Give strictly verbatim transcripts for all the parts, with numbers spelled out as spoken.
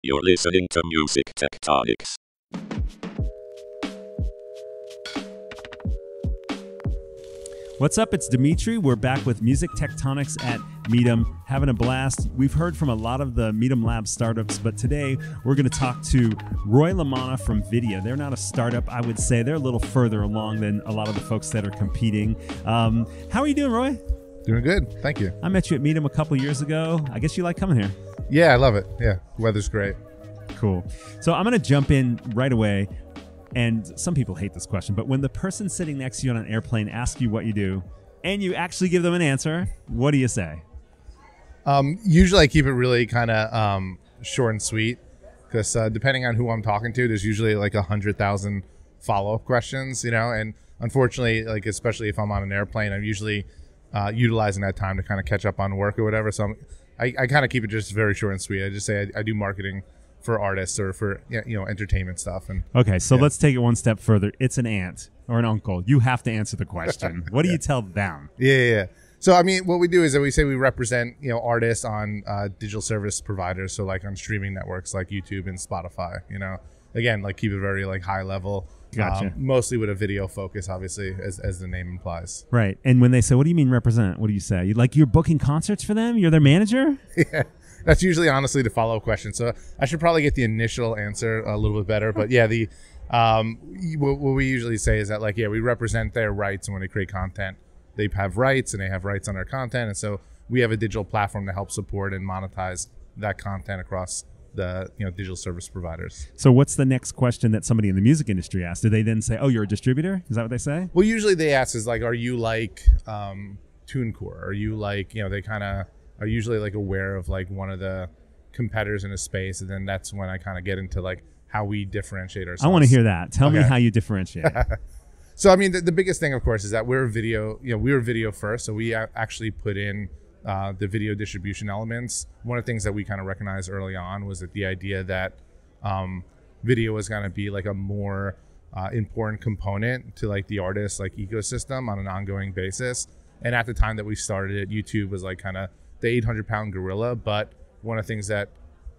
You're listening to Music Tectonics. What's up? It's Dmitri. We're back with Music Tectonics at Midem, having a blast. We've heard from a lot of the Midemlab startups, but today we're going to talk to Roy LaManna from Vydia. They're not a startup, I would say. They're a little further along than a lot of the folks that are competing. Um, how are you doing, Roy? Doing good. Thank you. I met you at Midem a couple years ago. I guess you like coming here. Yeah, I love it. Yeah, the weather's great. Cool. So I'm going to jump in right away. And some people hate this question, but when the person sitting next to you on an airplane asks you what you do, and you actually give them an answer, what do you say? Um, usually I keep it really kind of um, short and sweet, because uh, depending on who I'm talking to, there's usually like a hundred thousand follow-up questions, you know. And unfortunately, like especially if I'm on an airplane, I'm usually uh, utilizing that time to kind of catch up on work or whatever. So I'm, I, I kind of keep it just very short and sweet. I just say I, I do marketing for artists or for you know entertainment stuff. And okay, so yeah. let's take it one step further. It's an aunt or an uncle. You have to answer the question. What do yeah. you tell them? Yeah, yeah, yeah. So I mean, what we do is that we say we represent you know artists on uh, digital service providers. So like on streaming networks like YouTube and Spotify. You know, again, like keep it very like high level. Gotcha. Um, mostly with a video focus, obviously, as as the name implies. Right. And when they say, "What do you mean represent?" What do you say? You like you're booking concerts for them? You're their manager? Yeah. That's usually honestly the follow-up question. So I should probably get the initial answer a little bit better. But yeah, the um, what, what we usually say is that like, yeah, we represent their rights. And when they create content, they have rights and they have rights on their content. And so we have a digital platform to help support and monetize that content across the you know digital service providers. So what's the next question that somebody in the music industry asks? Do they then say, "Oh, you're a distributor"? Is that what they say? Well, usually they ask is like, are you like um, TuneCore? Are you like, you know, they kind of are usually like aware of like one of the competitors in a space, and then that's when I kind of get into like how we differentiate ourselves. I want to hear that. Tell okay. me how you differentiate. So I mean, the, the biggest thing, of course, is that we're video. You know, we were video first, so we a- actually put in uh, the video distribution elements. One of the things that we kind of recognized early on was that the idea that um, video was going to be like a more uh, important component to like the artist like ecosystem on an ongoing basis. And at the time that we started it, YouTube was like kind of the eight hundred pound gorilla. But one of the things that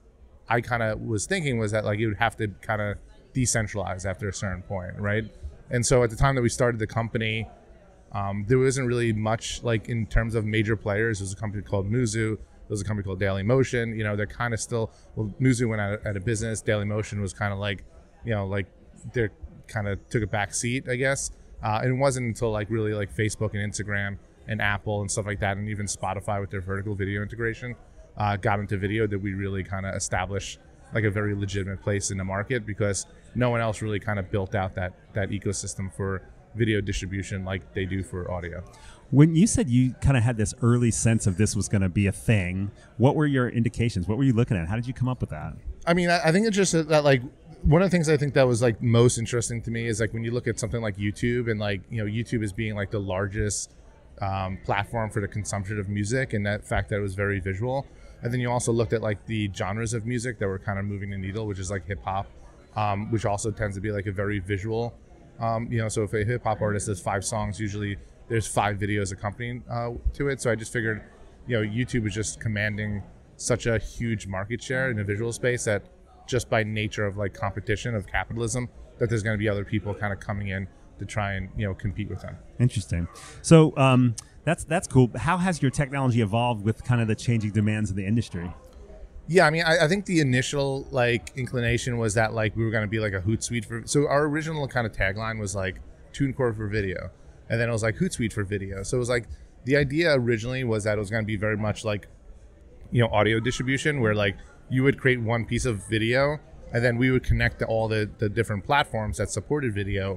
I kind of was thinking was that like it would have to kind of decentralize after a certain point, right? And so at the time that we started the company, um, there wasn't really much like in terms of major players. There was a company called Muzu. There was a company called Daily Motion. You know, they're kind of still, well, Muzu went out of business. Daily Motion was kind of like, you know, like they kind of took a back seat, I guess. Uh, and it wasn't until like really like Facebook and Instagram and Apple and stuff like that, and even Spotify with their vertical video integration, uh, got into video that we really kind of established like a very legitimate place in the market, because no one else really kind of built out that that ecosystem for video distribution like they do for audio. When you said you kind of had this early sense of this was going to be a thing, what were your indications? What were you looking at? How did you come up with that? I mean, I, I think it's just that like one of the things I think that was like most interesting to me is like when you look at something like YouTube, and like, you know, YouTube as being like the largest um, platform for the consumption of music, and that fact that it was very visual. And then you also looked at like the genres of music that were kind of moving the needle, which is like hip hop, um, which also tends to be like a very visual, um, you know, so if a hip hop artist has five songs, usually there's five videos accompanying uh, to it. So I just figured, you know, YouTube was just commanding such a huge market share in the visual space that just by nature of like competition of capitalism, that there's going to be other people kind of coming in to try and, you know, compete with them. Interesting. So um, that's that's cool. How has your technology evolved with kind of the changing demands of the industry? Yeah, I mean, I, I think the initial like inclination was that like we were going to be like a Hootsuite for. So our original kind of tagline was like TuneCore for video, and then it was like Hootsuite for video. So it was like the idea originally was that it was going to be very much like, you know, audio distribution, where like you would create one piece of video, and then we would connect to all the the different platforms that supported video,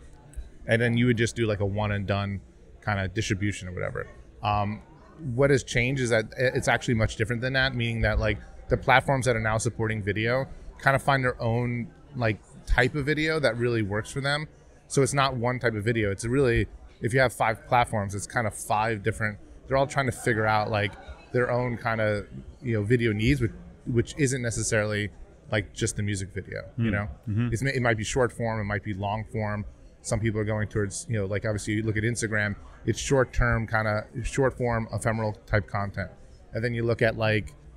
and then you would just do like a one and done kind of distribution or whatever. Um, what has changed is that it's actually much different than that, meaning that like the platforms that are now supporting video kind of find their own like type of video that really works for them. So it's not one type of video. It's really, if you have five platforms, it's kind of five different, they're all trying to figure out like their own kind of, you know, video needs, which, which isn't necessarily like just the music video, mm. you know, mm-hmm. it's, it might be short form, it might be long form. Some people are going towards, you know, like obviously you look at Instagram, it's short term kind of short form ephemeral type content. And then you look at like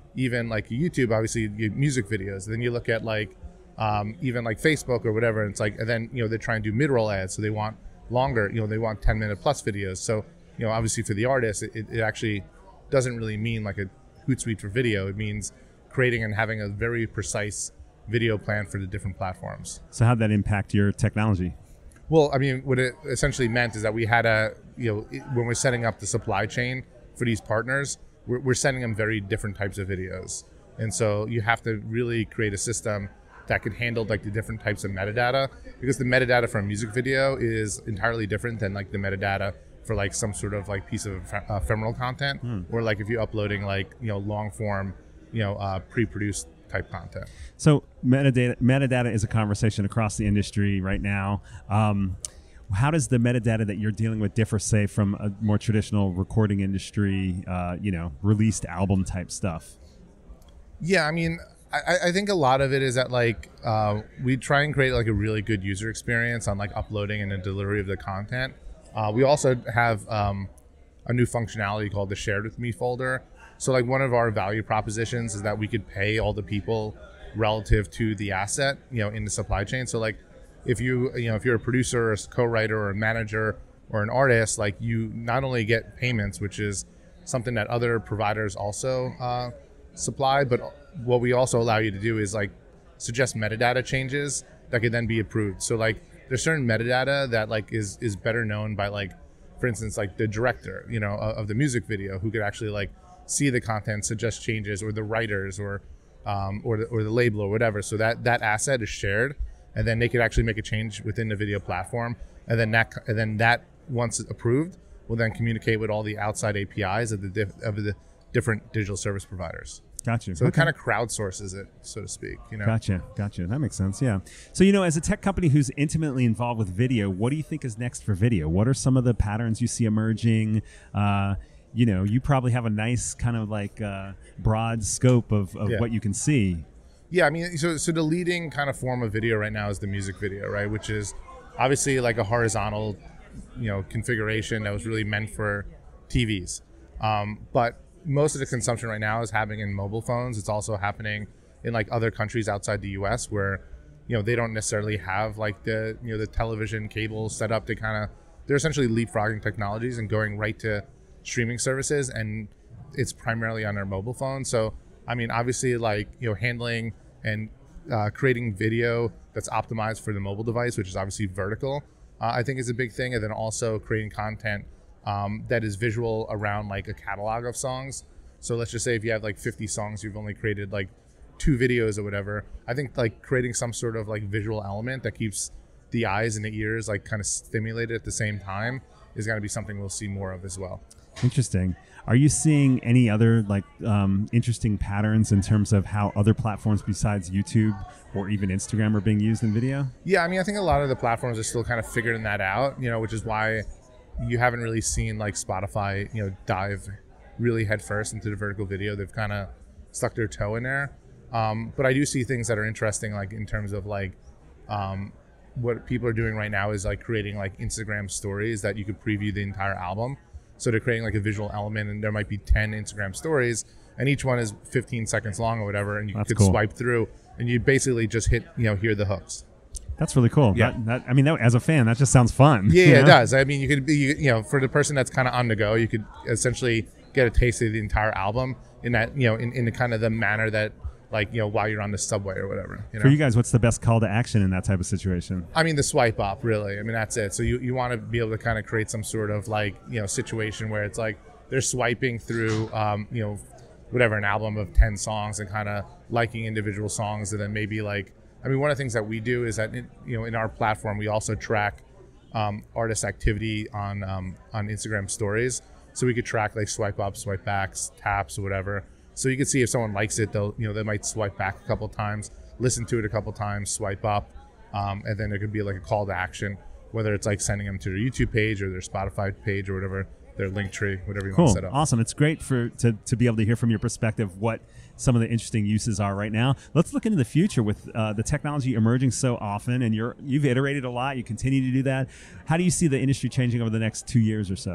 even like YouTube, obviously you music videos. Then you look at like um, even like Facebook or whatever, and it's like, and then you know they're trying to do mid-roll ads, so they want longer. You know, they want ten minute plus videos. So you know, obviously for the artist, it, it actually doesn't really mean like a Hootsuite for video. It means creating and having a very precise video plan for the different platforms. So how'd that impact your technology? Well, I mean, what it essentially meant is that we had a, you know, it, when we're setting up the supply chain for these partners, we're, we're sending them very different types of videos. And so you have to really create a system that could handle like the different types of metadata, because the metadata for a music video is entirely different than like the metadata for like some sort of like piece of uh, ephemeral content, hmm. or like if you're uploading like, you know, long form, you know, uh, pre-produced type content. So metadata, metadata is a conversation across the industry right now. Um, how does the metadata that you're dealing with differ, say, from a more traditional recording industry, uh, you know, released album type stuff? Yeah, I mean, I, I think a lot of it is that like uh, we try and create like a really good user experience on like uploading and the delivery of the content. Uh, we also have um, a new functionality called the Shared With Me folder. So like one of our value propositions is that we could pay all the people relative to the asset, you know, in the supply chain. So like if you, you know, if you're a producer or a co-writer or a manager or an artist, like you not only get payments, which is something that other providers also uh, supply, but what we also allow you to do is like suggest metadata changes that could then be approved. So like there's certain metadata that like is, is better known by like, for instance, like the director, you know, of the music video, who could actually like see the content, suggest changes, or the writers, or um, or the or the label, or whatever. So that that asset is shared, and then they could actually make a change within the video platform, and then that and then that once it's approved, will then communicate with all the outside A P Is of the diff, of the different digital service providers. Gotcha. So okay. it kind of crowdsources it, so to speak. You know. Gotcha. Gotcha. That makes sense. Yeah. So you know, as a tech company who's intimately involved with video, what do you think is next for video? What are some of the patterns you see emerging? Uh, you know, you probably have a nice kind of like uh, broad scope of, of yeah. what you can see. Yeah, I mean, so so the leading kind of form of video right now is the music video, right? Which is obviously like a horizontal, you know, configuration that was really meant for T Vs. Um, but most of the consumption right now is happening in mobile phones. It's also happening in like other countries outside the U S where, you know, they don't necessarily have like the, you know, the television cable set up. They kind of, they're essentially leapfrogging technologies and going right to streaming services, and it's primarily on their mobile phone. So, I mean, obviously like, you know, handling and uh, creating video that's optimized for the mobile device, which is obviously vertical, uh, I think is a big thing. And then also creating content Um, that is visual around like a catalog of songs. So let's just say if you have like fifty songs, you've only created like two videos or whatever. I think like creating some sort of like visual element that keeps the eyes and the ears like kind of stimulated at the same time is going to be something we'll see more of as well. Interesting. Are you seeing any other like um, interesting patterns in terms of how other platforms besides YouTube or even Instagram are being used in video? Yeah, I mean, I think a lot of the platforms are still kind of figuring that out, you know, which is why you haven't really seen like Spotify, you know, dive really headfirst into the vertical video. They've kind of stuck their toe in there. Um, but I do see things that are interesting, like in terms of like um, what people are doing right now is like creating like Instagram stories that you could preview the entire album. So they're creating like a visual element, and there might be ten Instagram stories, and each one is fifteen seconds long or whatever, and you That's could cool. swipe through, and you basically just hit, you know, hear the hooks. That's really cool. Yeah. That, that, I mean, that, as a fan, that just sounds fun. Yeah, you yeah, know? it does. I mean, you could be, you, you know, for the person that's kind of on the go, you could essentially get a taste of the entire album in that, you know, in, in the kind of the manner that, like, you know, while you're on the subway or whatever. You know? For you guys, what's the best call to action in that type of situation? I mean, the swipe up, really. I mean, that's it. So you, you want to be able to kind of create some sort of like, you know, situation where it's like they're swiping through, um, you know, whatever, an album of ten songs and kind of liking individual songs, and then maybe like, I mean, one of the things that we do is that, in, you know, in our platform, we also track um, artist activity on um, on Instagram stories. So we could track like swipe up, swipe backs, taps, or whatever. So you can see if someone likes it, they'll, you know, they might swipe back a couple times, listen to it a couple times, swipe up, um, and then there could be like a call to action, whether it's like sending them to their YouTube page or their Spotify page or whatever, their link tree, whatever you cool. want to set up. Awesome. It's great for to, to be able to hear from your perspective what some of the interesting uses are right now. Let's look into the future with uh, the technology emerging so often, and you're, you've iterated a lot. You continue to do that. How do you see the industry changing over the next two years or so?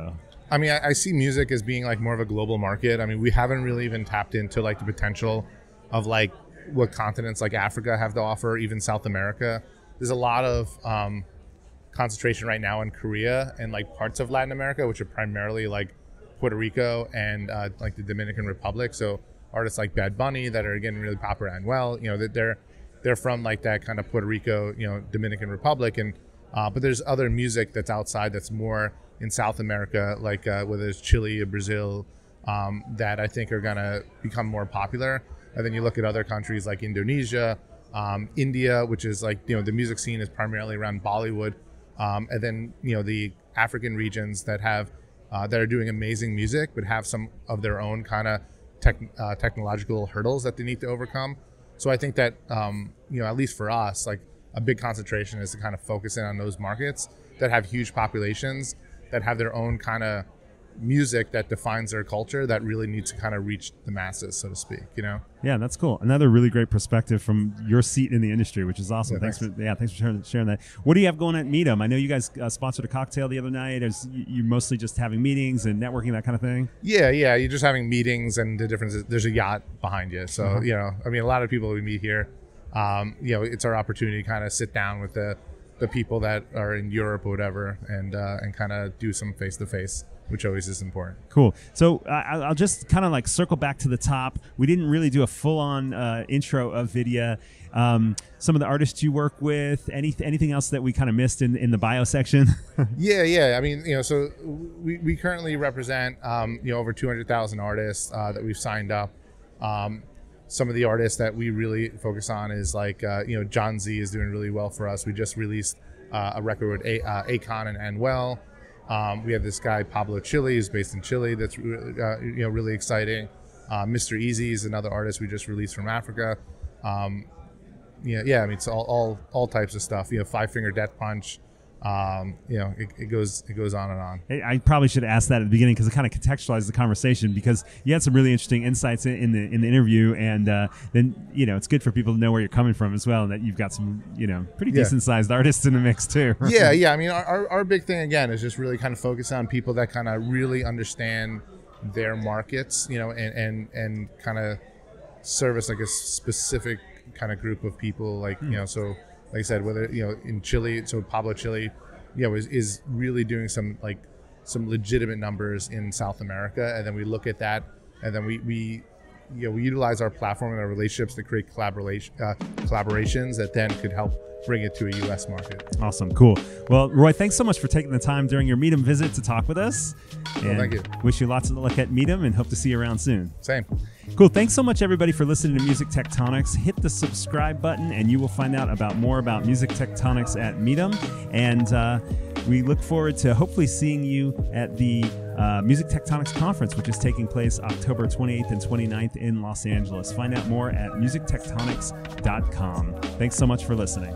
I mean, I, I see music as being like more of a global market. I mean, we haven't really even tapped into like the potential of like what continents like Africa have to offer, even South America. There's a lot of um, concentration right now in Korea and like parts of Latin America, which are primarily like Puerto Rico and uh, like the Dominican Republic. So artists like Bad Bunny that are getting really popular and well, you know, that they're they're from like that kind of Puerto Rico, you know, Dominican Republic, and uh, but there's other music that's outside that's more in South America, like uh, whether it's Chile or Brazil, um, that I think are gonna become more popular. And then you look at other countries like Indonesia, um, India, which is like, you know, the music scene is primarily around Bollywood, um, and then you know the African regions that have uh, that are doing amazing music, but have some of their own kind of tech, uh, technological hurdles that they need to overcome. So I think that um, you know, at least for us, like a big concentration is to kind of focus in on those markets that have huge populations, that have their own kind of music that defines their culture, that really needs to kind of reach the masses, so to speak, you know? Yeah, that's cool. Another really great perspective from your seat in the industry, which is awesome. Yeah, thanks. thanks. for yeah, thanks for sharing, sharing that. What do you have going at Midem? I know you guys uh, sponsored a cocktail the other night. Is you you mostly just having meetings and networking, that kind of thing? Yeah, yeah. You're just having meetings, and the difference is there's a yacht behind you. So, Uh-huh. you know, I mean, a lot of people we meet here, um, you know, it's our opportunity to kind of sit down with the, the people that are in Europe or whatever, and uh, and kind of do some face-to-face, which always is important. Cool. So uh, I- I'll just kind of like circle back to the top. We didn't really do a full-on uh, intro of Vydia. Um, some of the artists you work with, any, anything else that we kind of missed in, in the bio section? Yeah, yeah. I mean, you know, so we, we currently represent, um, you know, over two hundred thousand artists uh, that we've signed up. Um, some of the artists that we really focus on is like, uh, you know, John Z is doing really well for us. We just released uh, a record with a- uh, Akon and Anuel. Um, we have this guy, Pablo Chile, who's based in Chile. That's, uh, you know, really exciting. Uh, Mister Easy is another artist we just released from Africa. Um, yeah, yeah. I mean, it's all, all, all types of stuff. You know, Five Finger Death Punch. Um, you know, it, it goes, it goes on and on. Hey, I probably should have asked that at the beginning because it kind of contextualized the conversation, because you had some really interesting insights in, in the in the interview, and uh, then you know it's good for people to know where you're coming from as well, and that you've got some you know pretty Yeah. decent sized artists in the mix too. Yeah, yeah. I mean, our, our, our big thing again is just really kind of focus on people that kind of really understand their markets, you know, and and and kind of service like a specific kind of group of people, like you know, so. Like I said, whether, you know, in Chile, so Pablo Chile, you know, is, is really doing some like some legitimate numbers in South America. And then we look at that, and then we, we you know, we utilize our platform and our relationships to create collaboration, uh, collaborations that then could help bring it to a U S market. Awesome. Cool. Well, Roy, thanks so much for taking the time during your Midem visit to talk with us. Well, And thank you. Wish you lots of luck at Midem, and hope to see you around soon. Same. Cool. Thanks so much, everybody, for listening to Music Tectonics. Hit the subscribe button, and you will find out about more about Music Tectonics at Midem. And uh, we look forward to hopefully seeing you at the uh, Music Tectonics Conference, which is taking place October twenty-eighth and twenty-ninth in Los Angeles. Find out more at music tectonics dot com. Thanks so much for listening.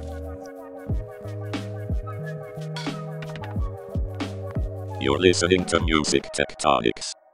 You're listening to Music Tectonics.